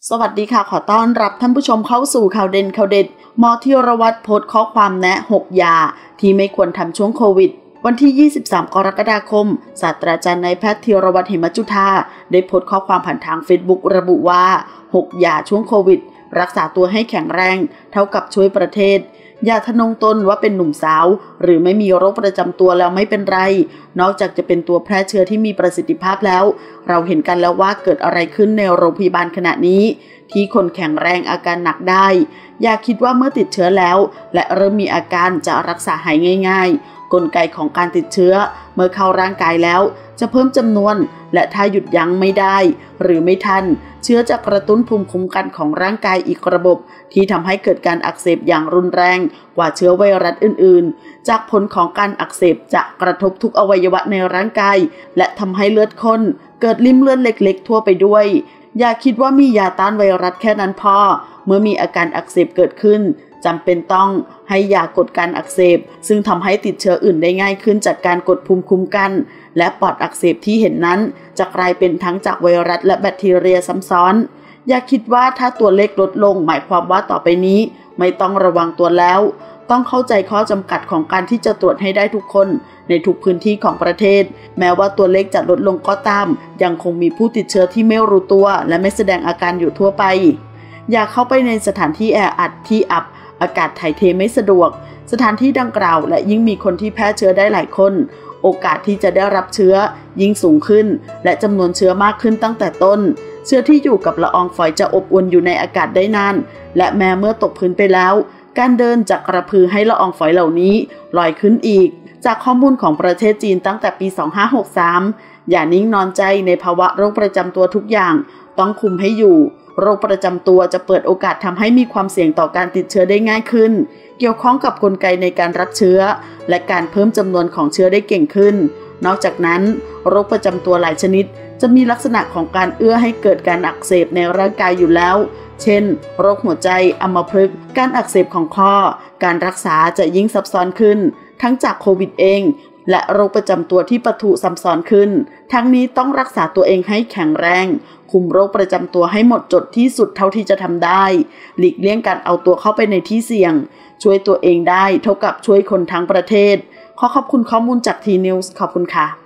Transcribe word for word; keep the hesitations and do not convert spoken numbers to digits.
สวัสดีค่ะขอต้อนรับท่านผู้ชมเข้าสู่ข่าวเด่นข่าวเด็ดหมอธีรวัตรโพสต์ข้อความแนะหกยาที่ไม่ควรทำช่วงโควิดวันที่ยี่สิบสามกรกฎาคมศาสตราจารย์นายแพทย์ธีรวัตรเหมจุฑาได้โพสต์ข้อความผ่านทาง Facebook ระบุว่าหกยาช่วงโควิดรักษาตัวให้แข็งแรงเท่ากับช่วยประเทศอย่าทะนงตนว่าเป็นหนุ่มสาวหรือไม่มีโรคประจำตัวแล้วไม่เป็นไรนอกจากจะเป็นตัวแพร่เชื้อที่มีประสิทธิภาพแล้วเราเห็นกันแล้วว่าเกิดอะไรขึ้นในโรงพยาบาลขณะนี้ที่คนแข็งแรงอาการหนักได้อย่าคิดว่าเมื่อติดเชื้อแล้วและเริ่มมีอาการจะรักษาหายง่ายๆกลไกของการติดเชื้อเมื่อเข้าร่างกายแล้วจะเพิ่มจำนวนและถ้าหยุดยั้งไม่ได้หรือไม่ทันเชื้อจะกระตุ้นภูมิคุ้มกันของร่างกายอีกระบบที่ทำให้เกิดการอักเสบอย่างรุนแรงกว่าเชื้อไวรัสอื่นๆจากผลของการอักเสบจะกระทบทุกอวัยวะในร่างกายและทำให้เลือดข้นเกิดริ่มเลือดเล็กๆทั่วไปด้วยอย่าคิดว่ามียาต้านไวรัสแค่นั้นพอเมื่อมีอาการอักเสบเกิดขึ้นจำเป็นต้องให้ยากดการอักเสบซึ่งทำให้ติดเชื้ออื่นได้ง่ายขึ้นจากการกดภูมิคุ้มกันและปอดอักเสบที่เห็นนั้นจะกลายเป็นทั้งจากไวรัสและแบคทีเรียซ้ำซ้อนอย่าคิดว่าถ้าตัวเลขลดลงหมายความว่าต่อไปนี้ไม่ต้องระวังตัวแล้วต้องเข้าใจข้อจำกัดของการที่จะตรวจให้ได้ทุกคนในทุกพื้นที่ของประเทศแม้ว่าตัวเลขจะลดลงก็ตามยังคงมีผู้ติดเชื้อที่ไม่รู้ตัวและไม่แสดงอาการอยู่ทั่วไปอย่าเข้าไปในสถานที่แออัดที่อับอากาศถ่ายเทไม่สะดวกสถานที่ดังกล่าวและยิ่งมีคนที่แพร่เชื้อได้หลายคนโอกาสที่จะได้รับเชื้อยิ่งสูงขึ้นและจำนวนเชื้อมากขึ้นตั้งแต่ต้นเชื้อที่อยู่กับละอองฝอยจะอบอุ่นอยู่ในอากาศได้นานและแม้เมื่อตกพื้นไปแล้วการเดินจะกระพือให้ละอองฝอยเหล่านี้ลอยขึ้นอีกจากข้อมูลของประเทศจีนตั้งแต่ปีสองพันห้าร้อยหกสิบสามอย่านิ่งนอนใจในภาวะโรคประจำตัวทุกอย่างต้องคุมให้อยู่โรคประจำตัวจะเปิดโอกาสทำให้มีความเสี่ยงต่อการติดเชื้อได้ง่ายขึ้นเกี่ยวข้องกับกลไกในการรับเชื้อและการเพิ่มจำนวนของเชื้อได้เก่งขึ้นนอกจากนั้นโรคประจำตัวหลายชนิดจะมีลักษณะของการเอื้อให้เกิดการอักเสบในร่างกายอยู่แล้วเช่นโรคหัวใจอัมพฤกษ์การอักเสบของข้อการรักษาจะยิ่งซับซ้อนขึ้นทั้งจากโควิดเองและโรคประจำตัวที่ปะทุซ้ำซ้อนขึ้นทั้งนี้ต้องรักษาตัวเองให้แข็งแรงคุมโรคประจำตัวให้หมดจดที่สุดเท่าที่จะทำได้หลีกเลี่ยงการเอาตัวเข้าไปในที่เสี่ยงช่วยตัวเองได้เท่ากับช่วยคนทั้งประเทศขอขอบคุณข้อมูลจากทีนิวส์ขอบคุณค่ะ